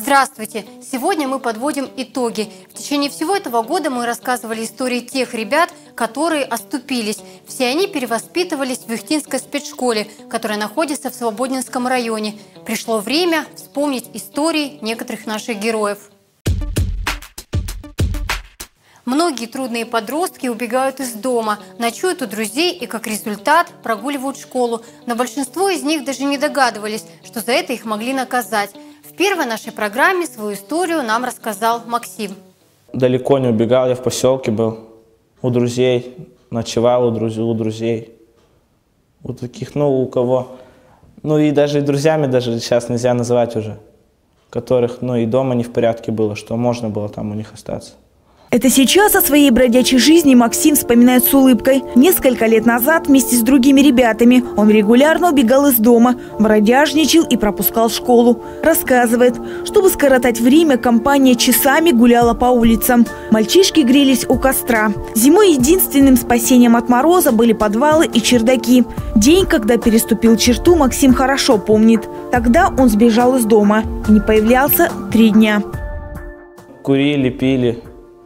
Здравствуйте! Сегодня мы подводим итоги. В течение всего этого года мы рассказывали истории тех ребят, которые оступились. Все они перевоспитывались в Юхтинской спецшколе, которая находится в Свободненском районе. Пришло время вспомнить истории некоторых наших героев. Многие трудные подростки убегают из дома, ночуют у друзей и, как результат, прогуливают школу. Но большинство из них даже не догадывались, что за это их могли наказать. В первой нашей программе свою историю нам рассказал Максим. Далеко не убегал, я в поселке был, у друзей, ночевал у друзей. У таких, у кого. И даже и друзьями даже сейчас нельзя называть уже, которых, и дома не в порядке было, что можно было там у них остаться. Это сейчас о своей бродячей жизни Максим вспоминает с улыбкой. Несколько лет назад вместе с другими ребятами он регулярно убегал из дома, бродяжничал и пропускал школу. Рассказывает, чтобы скоротать время, компания часами гуляла по улицам. Мальчишки грелись у костра. Зимой единственным спасением от мороза были подвалы и чердаки. День, когда переступил черту, Максим хорошо помнит. Тогда он сбежал из дома и не появлялся 3 дня. Курили, пили.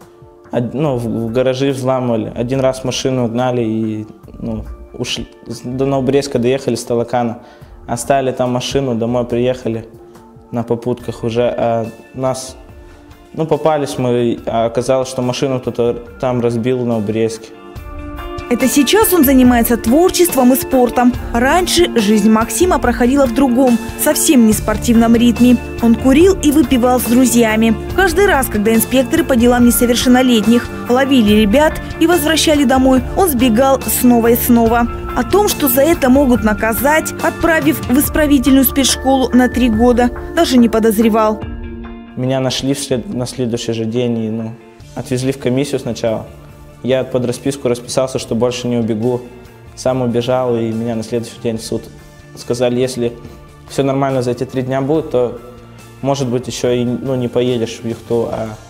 В гаражи взламывали. Один раз машину угнали и ушли. До Новобрестка доехали с Талакана. Оставили там машину, домой приехали на попутках уже. А нас, попались мы, а оказалось, что машину кто-то там разбил в Новобрестке. Это сейчас он занимается творчеством и спортом. Раньше жизнь Максима проходила в другом, совсем не спортивном ритме. Он курил и выпивал с друзьями. Каждый раз, когда инспекторы по делам несовершеннолетних ловили ребят и возвращали домой, он сбегал снова и снова. О том, что за это могут наказать, отправив в исправительную спецшколу на 3 года, даже не подозревал. Меня нашли на следующий же день и отвезли в комиссию сначала. Я под расписку расписался, что больше не убегу. Сам убежал, и меня на следующий день в суд сказали, если все нормально за эти 3 дня будет, то, может быть, еще и не поедешь в Юхту.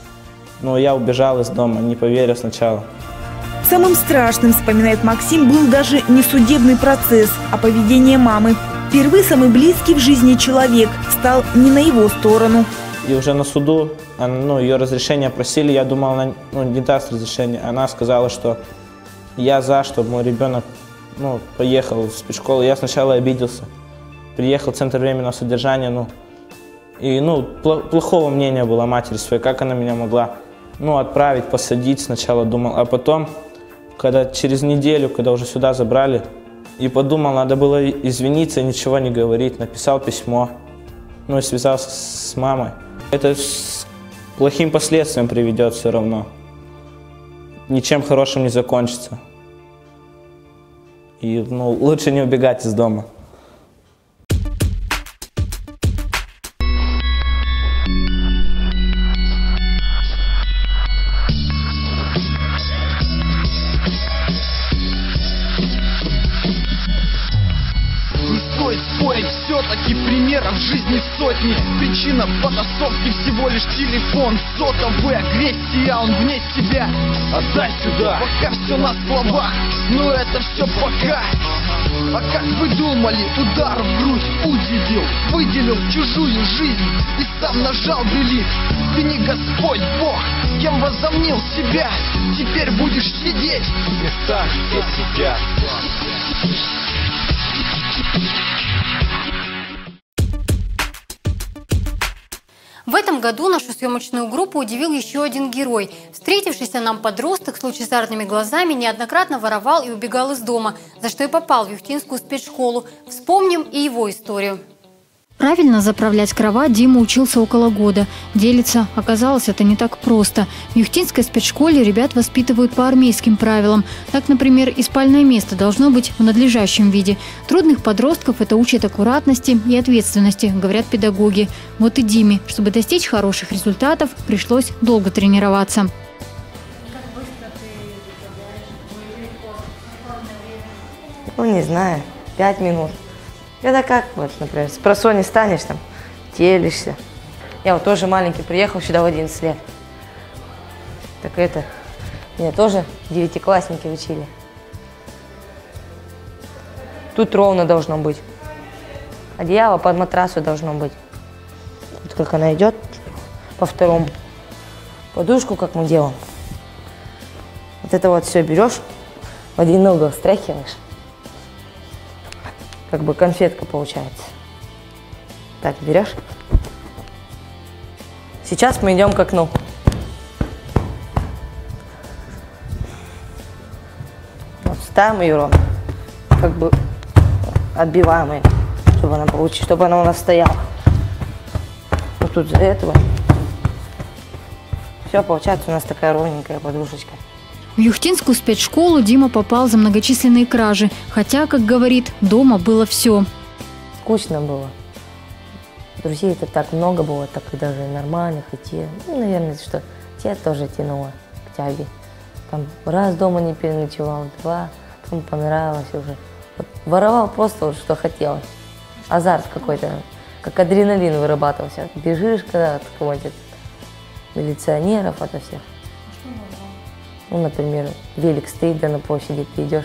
Я убежал из дома, не поверил сначала. Самым страшным, вспоминает Максим, был даже не судебный процесс, а поведение мамы. Впервые самый близкий в жизни человек стал не на его сторону. И уже на суду, ее разрешение просили, я думал, она не даст разрешения. Она сказала, что я за, чтобы мой ребенок поехал в спецшколу. Я сначала обиделся. Приехал в центр временного содержания, плохого мнения было о матери своей, как она меня могла, отправить, посадить сначала думал. А потом, когда через неделю, когда уже сюда забрали, и подумал, надо было извиниться и ничего не говорить, написал письмо, и связался с мамой. Это с плохим последствиям приведет все равно. Ничем хорошим не закончится. И лучше не убегать из дома. Все-таки примеров жизни сотни. Причина потасовки всего лишь телефон сотовый. Агрессия, он вне себя. Отдай сюда. Пока все на словах, но это все пока. А как вы думали, удар в грудь удивил, выделил чужую жизнь и сам нажал делит. Ты не Господь Бог, кем возомнил себя. Теперь будешь сидеть в местах, где сидят. В этом году нашу съемочную группу удивил еще один герой. Встретившийся нам подросток с лучезарными глазами неоднократно воровал и убегал из дома, за что и попал в Юхтинскую спецшколу. Вспомним и его историю. Правильно заправлять кровать Дима учился около года. Делится, оказалось, это не так просто. В Юхтинской спецшколе ребят воспитывают по армейским правилам. Так, например, и спальное место должно быть в надлежащем виде. Трудных подростков это учит аккуратности и ответственности, говорят педагоги. Вот и Диме, чтобы достичь хороших результатов, пришлось долго тренироваться. Не знаю, 5 минут. Это как, например, с просони станешь, телишься. Я тоже маленький, приехал сюда в 11 лет. Так меня тоже 9-классники учили. Тут ровно должно быть. Одеяло под матрасу должно быть. Вот как она идет, по второму. Подушку как мы делаем. Вот это вот все берешь, в один угол стряхиваешь. Как бы конфетка получается. Так, берешь. Сейчас мы идем к окну. Вот ставим ее ровно. Как бы отбиваем ее, чтобы она получилась, чтобы она у нас стояла. Вот тут за этого. Все, получается у нас такая ровненькая подушечка. В Юхтинскую спецшколу Дима попал за многочисленные кражи, хотя, как говорит, дома было все. Скучно было. Друзей-то так много было, так и даже нормальных, и те. Ну, наверное, что те тоже тянуло к тяге. Там раз дома не переночевал, два, потом понравилось уже. Вот, воровал просто вот, что хотелось. Азарт какой-то, как адреналин вырабатывался. Бежишь когда от кого-нибудь милиционеров, ото всех. Ну, например, велик стоит, да на площади ты идешь,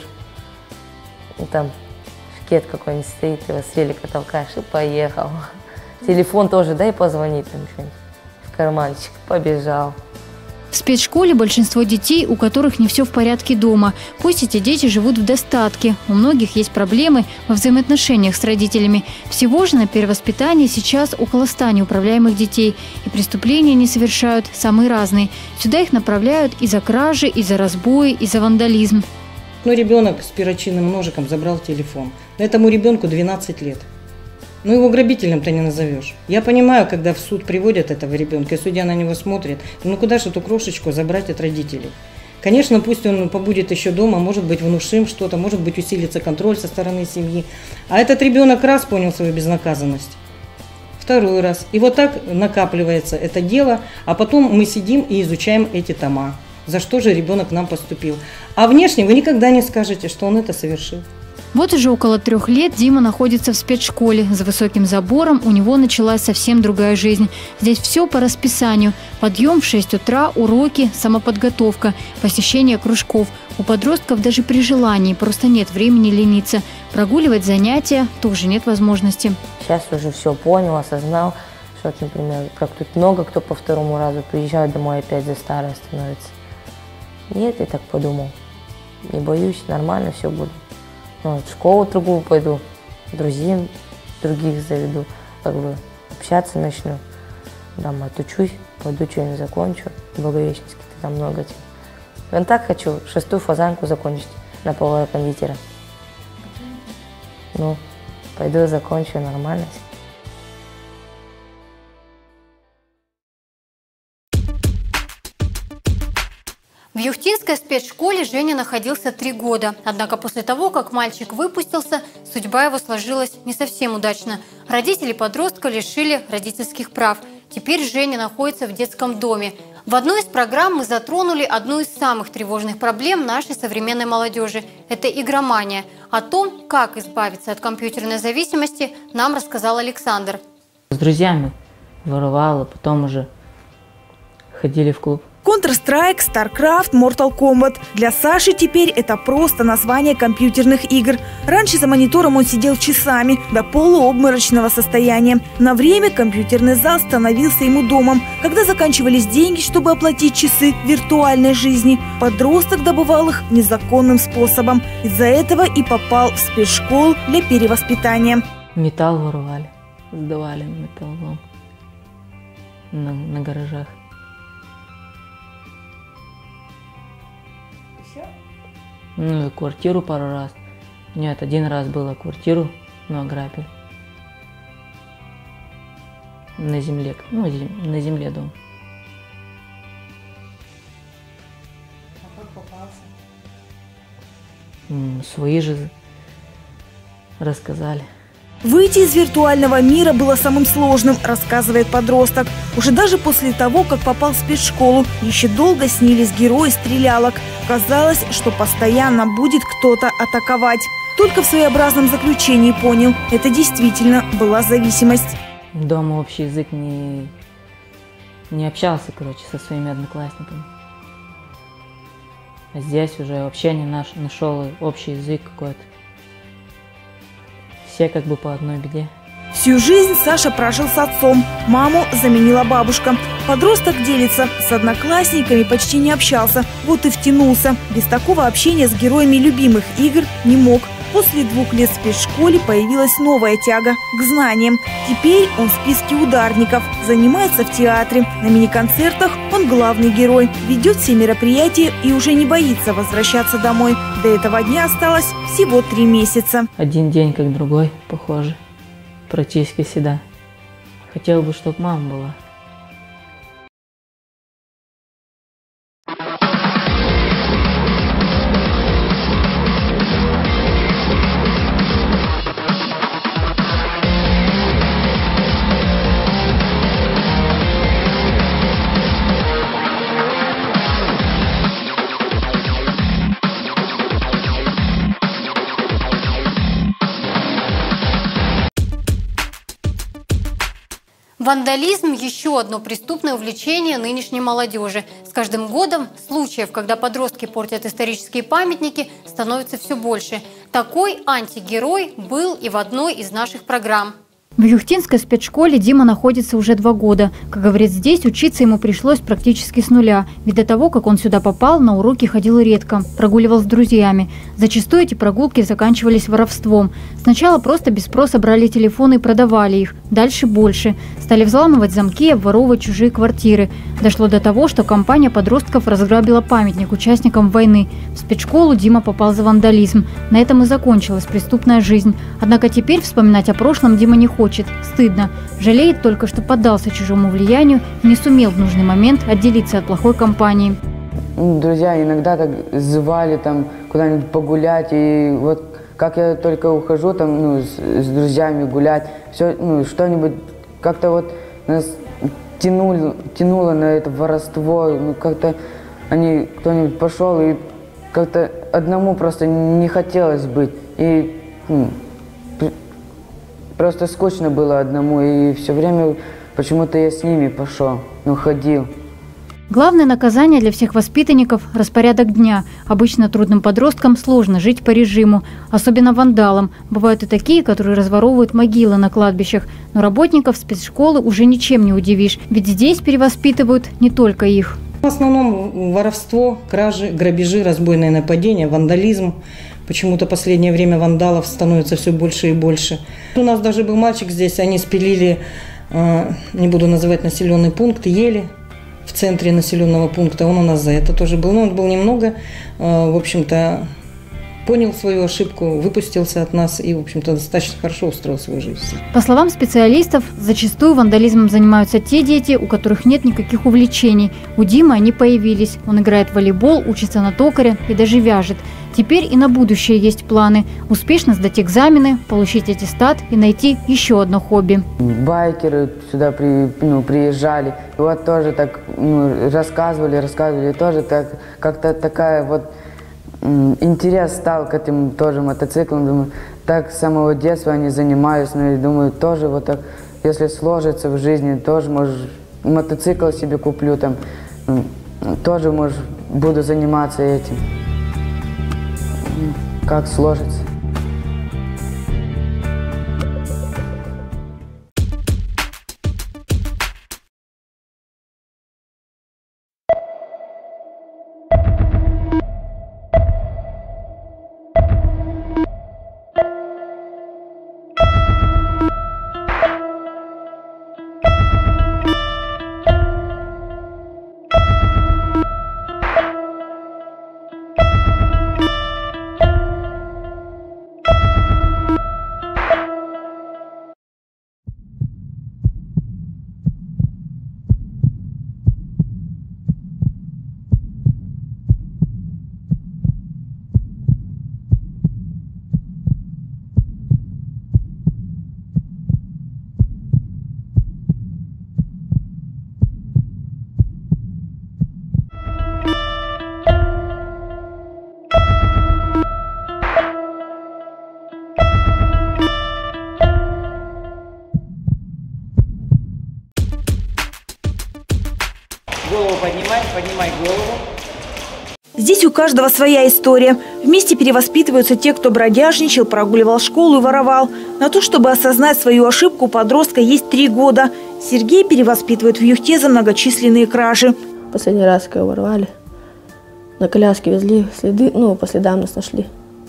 и там шкет какой-нибудь стоит, ты его с велика толкаешь и поехал. Телефон тоже дай позвонить, там что-нибудь в карманчик, побежал. В спецшколе большинство детей, у которых не все в порядке дома. Пусть эти дети живут в достатке. У многих есть проблемы во взаимоотношениях с родителями. Всего же на перевоспитании сейчас около 100 неуправляемых детей. И преступления они совершают самые разные. Сюда их направляют и за кражи, и за разбои, и за вандализм. Ну, ребенок с перочинным ножиком забрал телефон. Этому ребенку 12 лет. Ну, его грабителем-то не назовешь. Я понимаю, когда в суд приводят этого ребенка, и судья на него смотрит, ну куда же эту крошечку забрать от родителей? Конечно, пусть он побудет еще дома, может быть, внушим что-то, может быть, усилится контроль со стороны семьи. А этот ребенок раз понял свою безнаказанность, второй раз. И вот так накапливается это дело, а потом мы сидим и изучаем эти тома. За что же ребенок нам поступил? А внешне вы никогда не скажете, что он это совершил. Вот уже около 3 лет Дима находится в спецшколе. За высоким забором у него началась совсем другая жизнь. Здесь все по расписанию. Подъем в 6 утра, уроки, самоподготовка, посещение кружков. У подростков даже при желании просто нет времени лениться. Прогуливать занятия тоже нет возможности. Сейчас уже все понял, осознал, что, например, как тут много кто по второму разу приезжает домой, опять за старое становится. Нет, я так подумал. Не боюсь, нормально все будет. Ну, в школу другую пойду, друзей других заведу, как бы общаться начну. Там отучусь, пойду что-нибудь закончу, в Благовещенске, там много чего. Я так хочу 6-ю фазанку закончить на повара-кондитера. Ну, пойду закончу, нормально. В Юхтинской спецшколе Женя находился 3 года. Однако после того, как мальчик выпустился, судьба его сложилась не совсем удачно. Родители подростка лишили родительских прав. Теперь Женя находится в детском доме. В одной из программ мы затронули одну из самых тревожных проблем нашей современной молодежи – это игромания. О том, как избавиться от компьютерной зависимости, нам рассказал Александр. С друзьями воровала, потом уже ходили в клуб. Counter-Strike, StarCraft, Mortal Kombat. Для Саши теперь это просто название компьютерных игр. Раньше за монитором он сидел часами, до полуобморочного состояния. На время компьютерный зал становился ему домом. Когда заканчивались деньги, чтобы оплатить часы виртуальной жизни, подросток добывал их незаконным способом. Из-за этого и попал в спецшколу для перевоспитания. Металл воровали, сдавали металлолом на гаражах. Ну и квартиру пару раз. Нет, 1 раз было квартиру, но ограбили. На земле, ну на земле дом. А как попался? Свои же рассказали. Выйти из виртуального мира было самым сложным, рассказывает подросток. Уже даже после того, как попал в спецшколу, еще долго снились герои стрелялок. Казалось, что постоянно будет кто-то атаковать. Только в своеобразном заключении понял, это действительно была зависимость. Дома общий язык не общался, короче, со своими одноклассниками. А здесь уже вообще не нашел общий язык какой-то. Все как бы по одной беде. Всю жизнь Саша прожил с отцом. Маму заменила бабушка. Подросток делится. С одноклассниками почти не общался, вот и втянулся. Без такого общения с героями любимых игр не мог. После 2 лет в спецшколе появилась новая тяга к знаниям. Теперь он в списке ударников, занимается в театре. На мини-концертах он главный герой, ведет все мероприятия и уже не боится возвращаться домой. До этого дня осталось всего 3 месяца. Один день как другой, похоже. Практически всегда. Хотел бы, чтобы мама была. Вандализм – еще одно преступное увлечение нынешней молодежи. С каждым годом случаев, когда подростки портят исторические памятники, становится все больше. Такой антигерой был и в одной из наших программ. В Юхтинской спецшколе Дима находится уже 2 года. Как говорит, здесь учиться ему пришлось практически с нуля. Ведь до того, как он сюда попал, на уроки ходил редко, прогуливал с друзьями. Зачастую эти прогулки заканчивались воровством. Сначала просто без спроса брали телефоны и продавали их. Дальше больше. Стали взламывать замки и обворовывать чужие квартиры. Дошло до того, что компания подростков разграбила памятник участникам войны. В спецшколу Дима попал за вандализм. На этом и закончилась преступная жизнь. Однако теперь вспоминать о прошлом Дима не хочет. Стыдно. Жалеет только, что поддался чужому влиянию и не сумел в нужный момент отделиться от плохой компании. Друзья иногда так звали там куда-нибудь погулять, и вот как я только ухожу там, с друзьями гулять, все, что-нибудь как-то вот нас тянуло на это воровство, как-то кто-нибудь пошел, и как-то одному просто не хотелось быть, и просто скучно было одному, и все время почему-то я с ними пошел, ходил. Главное наказание для всех воспитанников – распорядок дня. Обычно трудным подросткам сложно жить по режиму, особенно вандалам. Бывают и такие, которые разворовывают могилы на кладбищах. Но работников спецшколы уже ничем не удивишь, ведь здесь перевоспитывают не только их. В основном воровство, кражи, грабежи, разбойные нападения, вандализм. Почему-то в последнее время вандалов становится все больше и больше. У нас даже был мальчик здесь, они спилили, не буду называть населенный пункт, ели в центре населенного пункта. Он у нас за это тоже был. Но он был немного, в общем-то, понял свою ошибку, выпустился от нас и, в общем-то, достаточно хорошо устроил свою жизнь. По словам специалистов, зачастую вандализмом занимаются те дети, у которых нет никаких увлечений. У Димы они появились. Он играет в волейбол, учится на токаря и даже вяжет. Теперь и на будущее есть планы – успешно сдать экзамены, получить аттестат и найти еще одно хобби. Байкеры сюда приезжали, и вот тоже так рассказывали, тоже так, как-то такая вот интерес стал к этим тоже мотоциклам. Думаю, так с самого детства они занимаются, и думаю, тоже вот так, если сложится в жизни, тоже, может, мотоцикл себе куплю, там, тоже, может, буду заниматься этим. Как сложится. Голову поднимай голову. Здесь у каждого своя история. Вместе перевоспитываются те, кто бродяжничал, прогуливал школу и воровал. На то, чтобы осознать свою ошибку, у подростка есть 3 года. Сергей перевоспитывает в Юхте за многочисленные кражи. Последний раз, когда воровали, на коляске везли, следы, по следам нас нашли.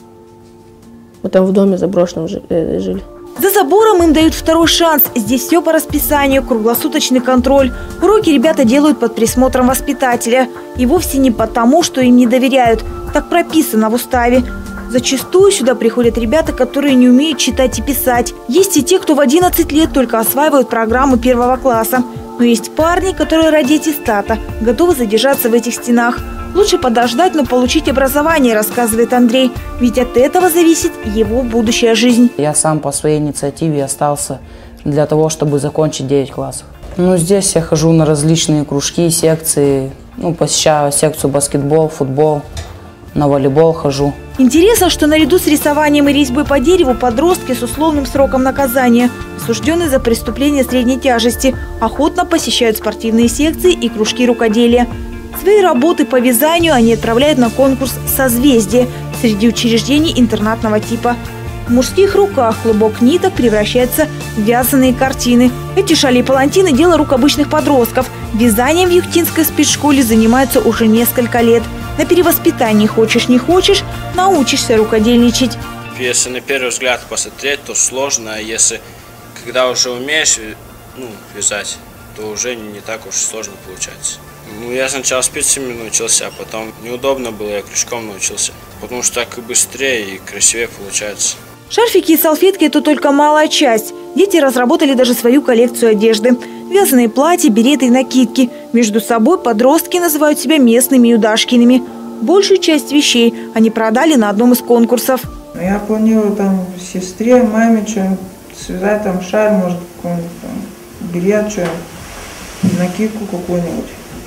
Мы там в доме заброшенном жили. За забором им дают второй шанс. Здесь все по расписанию, круглосуточный контроль. Уроки ребята делают под присмотром воспитателя. И вовсе не потому, что им не доверяют. Так прописано в уставе. Зачастую сюда приходят ребята, которые не умеют читать и писать. Есть и те, кто в 11 лет только осваивают программу 1 класса. Но есть парни, которые ради аттестата готовы задержаться в этих стенах. Лучше подождать, но получить образование, рассказывает Андрей. Ведь от этого зависит его будущая жизнь. Я сам по своей инициативе остался для того, чтобы закончить 9 классов. Здесь я хожу на различные кружки, секции. Посещаю секцию баскетбол, футбол, на волейбол хожу. Интересно, что наряду с рисованием и резьбой по дереву подростки с условным сроком наказания, осужденные за преступление средней тяжести, охотно посещают спортивные секции и кружки рукоделия. Свои работы по вязанию они отправляют на конкурс «Созвездие» среди учреждений интернатного типа. В мужских руках клубок ниток превращается в вязаные картины. Эти шали и палантины – дело рук обычных подростков. Вязанием в Юхтинской спецшколе занимаются уже несколько лет. На перевоспитании хочешь не хочешь, научишься рукодельничать. Если на первый взгляд посмотреть, то сложно, а если когда уже умеешь вязать, то уже не так уж сложно получается. Я сначала спицами научился, а потом неудобно было, я крючком научился. Потому что так и быстрее, и красивее получается. Шарфики и салфетки – это только малая часть. Дети разработали даже свою коллекцию одежды. Вязаные платья, береты и накидки. Между собой подростки называют себя местными Юдашкиными. Большую часть вещей они продали на одном из конкурсов. Я планирую сестре, маме что-нибудь связать, шаль, может, какой-нибудь берет, что-нибудь, накидку какую-нибудь.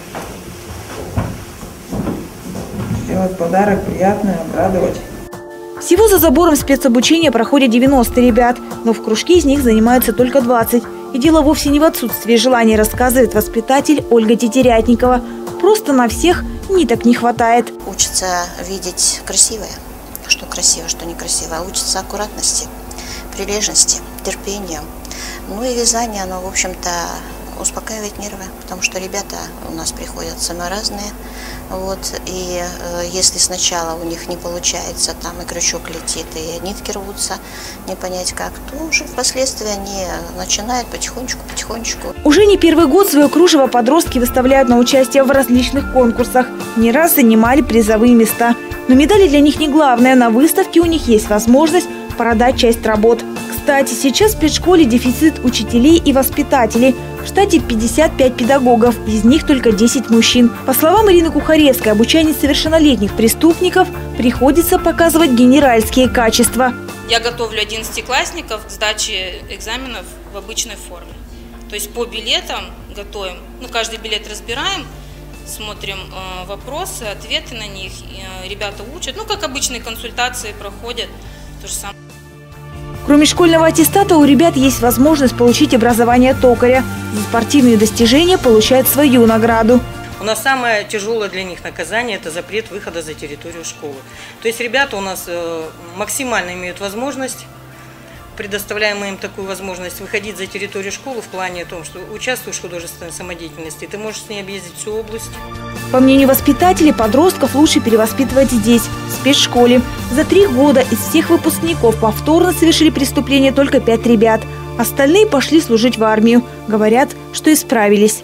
Сделать подарок приятный, обрадовать. Всего за забором спецобучения проходят 90 ребят, но в кружке из них занимаются только 20. И дело вовсе не в отсутствии желания, рассказывает воспитатель Ольга Тетерятникова. Просто на всех ниток не хватает. Учатся видеть красивое, что красиво, что некрасиво. Учатся аккуратности, прилежности, терпению. И вязание, оно, в общем-то, успокаивает нервы, потому что ребята у нас приходят самые разные. И если сначала у них не получается, и крючок летит, и нитки рвутся, не понять как, то уже впоследствии они начинают потихонечку. Уже не первый год свое кружево подростки выставляют на участие в различных конкурсах. Не раз занимали призовые места. Но медали для них не главное. На выставке у них есть возможность продать часть работ. Кстати, сейчас в спецшколе дефицит учителей и воспитателей. В штате 55 педагогов, из них только 10 мужчин. По словам Ирины Кухаревской, обучение несовершеннолетних преступников приходится показывать генеральские качества. Я готовлю 11-классников к сдаче экзаменов в обычной форме. То есть по билетам готовим, каждый билет разбираем, смотрим вопросы, ответы на них, ребята учат. Как обычные консультации проходят, то же самое. Кроме школьного аттестата, у ребят есть возможность получить образование токаря. За спортивные достижения получают свою награду. У нас самое тяжелое для них наказание – это запрет выхода за территорию школы. То есть ребята у нас максимально имеют возможность, предоставляем мы им такую возможность выходить за территорию школы в плане том, что участвуешь в художественной самодеятельности, ты можешь с ней объездить всю область. По мнению воспитателей, подростков лучше перевоспитывать здесь, в спецшколе. За 3 года из всех выпускников повторно совершили преступление только 5 ребят. Остальные пошли служить в армию. Говорят, что исправились.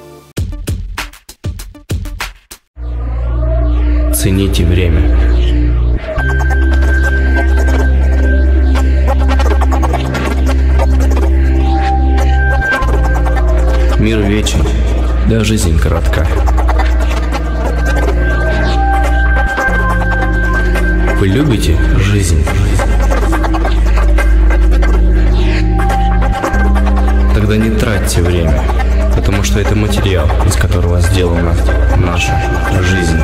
Цените время. Мир вечен, да жизнь коротка. Вы любите жизнь? Тогда не тратьте время, потому что это материал, из которого сделана наша жизнь.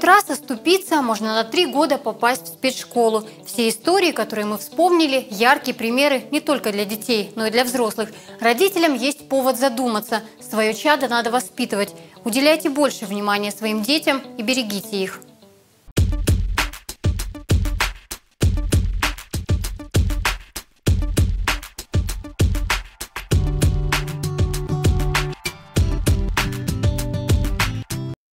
раз оступиться, можно на 3 года попасть в спецшколу. Все истории, которые мы вспомнили, яркие примеры не только для детей, но и для взрослых. Родителям есть повод задуматься. Свое чадо надо воспитывать. Уделяйте больше внимания своим детям и берегите их.